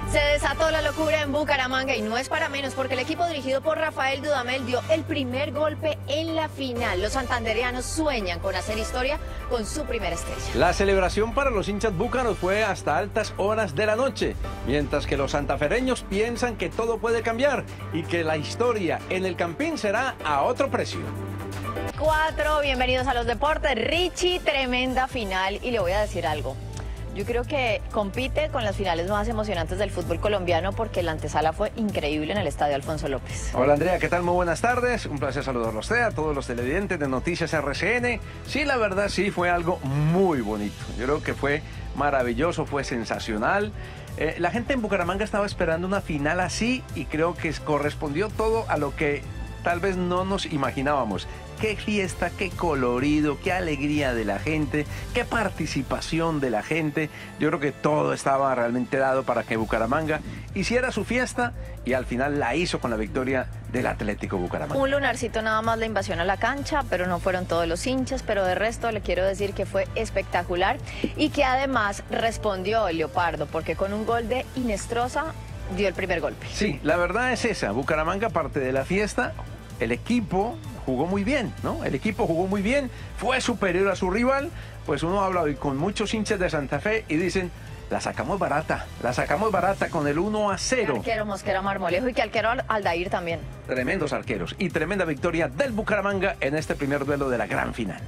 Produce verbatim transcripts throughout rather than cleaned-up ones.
Se desató la locura en Bucaramanga y no es para menos porque el equipo dirigido por Rafael Dudamel dio el primer golpe en la final. Los santandereanos sueñan con hacer historia con su primera estrella. La celebración para los hinchas búcaros fue hasta altas horas de la noche, mientras que los santafereños piensan que todo puede cambiar y que la historia en el Campín será a otro precio. Cuatro, bienvenidos a los deportes. Richie, tremenda final y le voy a decir algo. Yo creo que compite con las finales más emocionantes del fútbol colombiano porque la antesala fue increíble en el estadio Alfonso López. Hola Andrea, ¿qué tal? Muy buenas tardes. Un placer saludarlos a todos los televidentes de Noticias R C N. Sí, la verdad sí, fue algo muy bonito. Yo creo que fue maravilloso, fue sensacional. Eh, la gente en Bucaramanga estaba esperando una final así y creo que correspondió todo a lo que tal vez no nos imaginábamos. Qué fiesta, qué colorido, qué alegría de la gente, qué participación de la gente. Yo creo que todo estaba realmente dado para que Bucaramanga hiciera su fiesta y al final la hizo con la victoria del Atlético Bucaramanga. Un lunarcito nada más la invasión a la cancha, pero no fueron todos los hinchas, pero de resto le quiero decir que fue espectacular y que además respondió el Leopardo, porque con un gol de Inestrosa dio el primer golpe. Sí, la verdad es esa. Bucaramanga, parte de la fiesta, el equipo jugó muy bien, ¿no? El equipo jugó muy bien, fue superior a su rival, pues uno habla hoy con muchos hinchas de Santa Fe y dicen, la sacamos barata, la sacamos barata con el uno a cero. Que arquero Mosquera Marmolejo y que arquero Aldair también. Tremendos arqueros y tremenda victoria del Bucaramanga en este primer duelo de la gran final.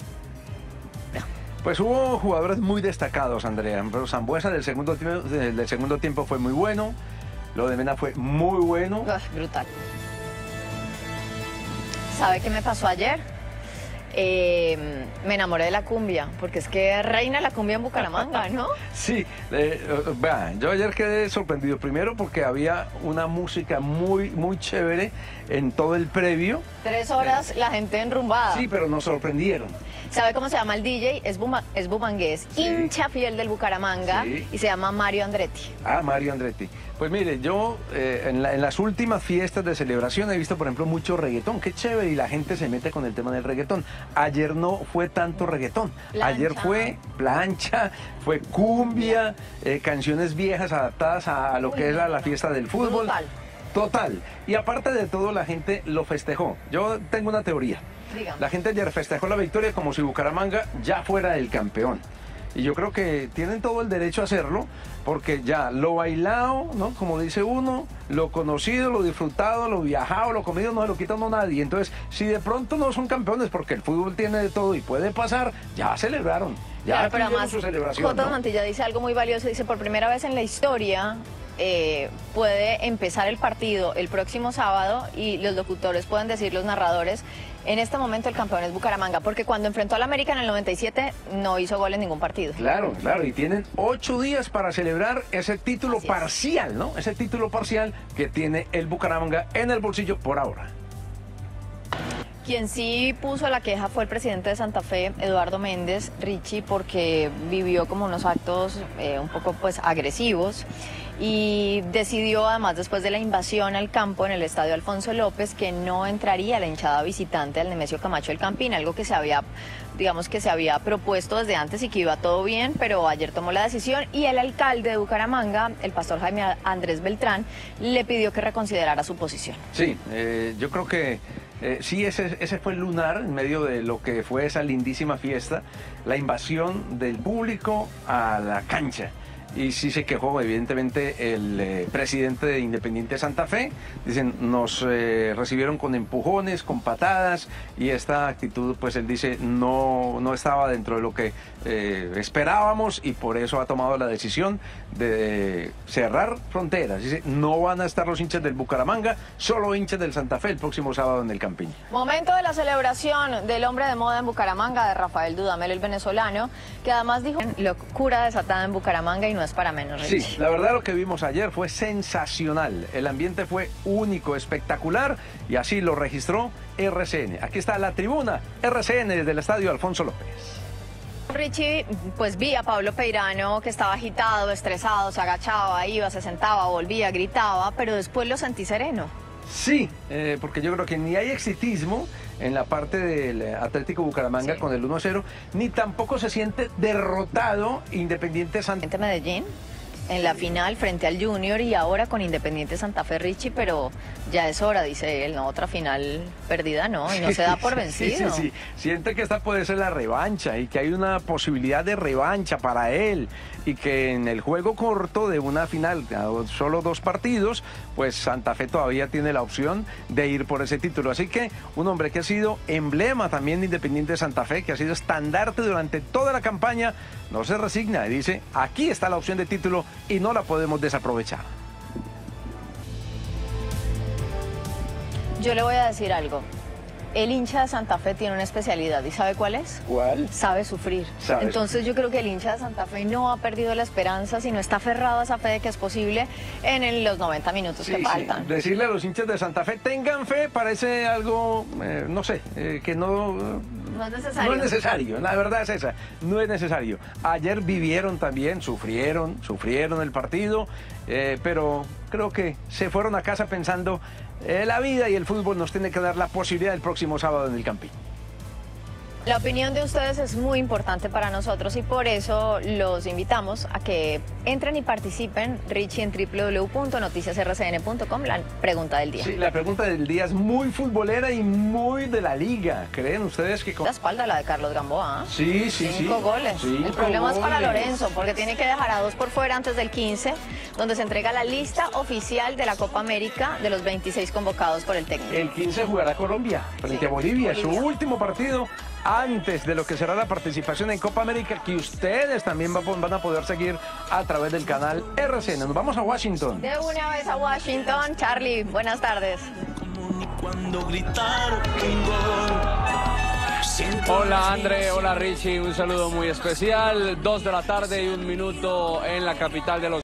Pues hubo jugadores muy destacados, Andrea. Sambuesa del segundo, del segundo tiempo fue muy bueno, lo de Mena fue muy bueno. Uf, brutal. ¿Sabe qué me pasó ayer? Eh, me enamoré de la cumbia, porque es que reina la cumbia en Bucaramanga, ¿no? Sí, eh, vean, yo ayer quedé sorprendido, primero porque había una música muy, muy chévere en todo el previo. Tres horas eh, la gente enrumbada. Sí, pero nos sorprendieron. ¿Sabe cómo se llama el D J? Es, buma, es bumangués, sí. Hincha fiel del Bucaramanga, sí. Y se llama Mario Andretti. Ah, Mario Andretti. Pues mire, yo eh, en, la, en las últimas fiestas de celebración he visto, por ejemplo, mucho reggaetón. Qué chévere, y la gente se mete con el tema del reggaetón. Ayer no fue tanto reggaetón. Plancha. Ayer fue plancha, fue cumbia, eh, canciones viejas adaptadas a, a lo que es la, la fiesta del fútbol. Total. Total. Y aparte de todo, la gente lo festejó. Yo tengo una teoría. Dígame. La gente ayer festejó la victoria como si Bucaramanga ya fuera el campeón. Y yo creo que tienen todo el derecho a hacerlo, porque ya lo bailado, ¿no? Como dice uno, lo conocido, lo disfrutado, lo viajado, lo comido, no se lo quita uno a nadie. Entonces, si de pronto no son campeones, porque el fútbol tiene de todo y puede pasar, ya celebraron. Ya claro, pero además, su celebración, Jota ¿no? Mantilla dice algo muy valioso, dice, por primera vez en la historia eh, puede empezar el partido el próximo sábado y los locutores pueden decir, los narradores, en este momento el campeón es Bucaramanga, porque cuando enfrentó al América en el noventa y siete no hizo gol en ningún partido. Claro, claro, y tienen ocho días para celebrar ese título Así parcial, es. ¿no? Ese título parcial que tiene el Bucaramanga en el bolsillo por ahora. Quien sí puso la queja fue el presidente de Santa Fe, Eduardo Méndez, Richie, porque vivió como unos actos eh, un poco pues agresivos y decidió, además después de la invasión al campo en el estadio Alfonso López, que no entraría la hinchada visitante al Nemesio Camacho del Campín, algo que se había, digamos que se había propuesto desde antes y que iba todo bien, pero ayer tomó la decisión y el alcalde de Bucaramanga, el pastor Jaime Andrés Beltrán, le pidió que reconsiderara su posición. Sí, eh, yo creo que Eh, sí, ese, ese fue el lunar en medio de lo que fue esa lindísima fiesta, la invasión del público a la cancha. Y sí se quejó, evidentemente, el eh, presidente de Independiente Santa Fe. Dicen, nos eh, recibieron con empujones, con patadas, y esta actitud, pues él dice, no, no estaba dentro de lo que eh, esperábamos, y por eso ha tomado la decisión de cerrar fronteras. Dice, no van a estar los hinchas del Bucaramanga, solo hinchas del Santa Fe el próximo sábado en el Campín. Momento de la celebración del hombre de moda en Bucaramanga, de Rafael Dudamel, el venezolano, que además dijo, locura desatada en Bucaramanga y no es para menos. Richie. Sí, la verdad lo que vimos ayer fue sensacional. El ambiente fue único, espectacular, y así lo registró R C N. Aquí está la tribuna R C N desde el estadio Alfonso López. Richie, pues vi a Pablo Peirano que estaba agitado, estresado, se agachaba, iba, se sentaba, volvía, gritaba, pero después lo sentí sereno. Sí, eh, porque yo creo que ni hay exitismo en la parte del Atlético Bucaramanga, sí, con el uno a cero, ni tampoco se siente derrotado Independiente Santa Fe. Medellín. en la final frente al Junior y ahora con Independiente Santa Fe, Richie, pero ya es hora, dice él, ¿no? Otra final perdida, ¿no? Y no se da por vencido. Sí, sí, sí. Siente que esta puede ser la revancha y que hay una posibilidad de revancha para él y que en el juego corto de una final, solo dos partidos, pues Santa Fe todavía tiene la opción de ir por ese título. Así que un hombre que ha sido emblema también de Independiente Santa Fe, que ha sido estandarte durante toda la campaña, no se resigna y dice, aquí está la opción de título y no la podemos desaprovechar. Yo le voy a decir algo. El hincha de Santa Fe tiene una especialidad, ¿y sabe cuál es? ¿Cuál? Sabe sufrir. ¿Sabe? Entonces yo creo que el hincha de Santa Fe no ha perdido la esperanza, sino está aferrado a esa fe de que es posible en el- los noventa minutos Sí, que sí. faltan. Decirle a los hinchas de Santa Fe, tengan fe, parece algo, eh, no sé, eh, que no... No es necesario. No es necesario, la verdad es esa, no es necesario. Ayer vivieron también, sufrieron, sufrieron el partido, eh, pero creo que se fueron a casa pensando, eh, la vida y el fútbol nos tiene que dar la posibilidad el próximo sábado en el Campín. La opinión de ustedes es muy importante para nosotros y por eso los invitamos a que entren y participen, Richie, en w w w punto noticias r c n punto com, la pregunta del día. Sí, la pregunta del día es muy futbolera y muy de la liga. ¿Creen ustedes que... con- La espalda la de Carlos Gamboa. ¿eh? Sí, sí, sí. Cinco goles. Cinco El problema es para goles. Lorenzo, porque tiene que dejar a dos por fuera antes del quince, donde se entrega la lista oficial de la Copa América de los veintiséis convocados por el técnico. El quince jugará Colombia frente Sí, a Bolivia, su Bolivia. último partido antes de lo que será la participación en Copa América, que ustedes también va- van a poder seguir a través del canal R C N. Nos vamos a Washington. De una vez a Washington, Charlie, buenas tardes. Cuando gritaron un gol. Siento Hola las André, hola Richie, un saludo muy especial. Dos de la tarde y un minuto en la capital de los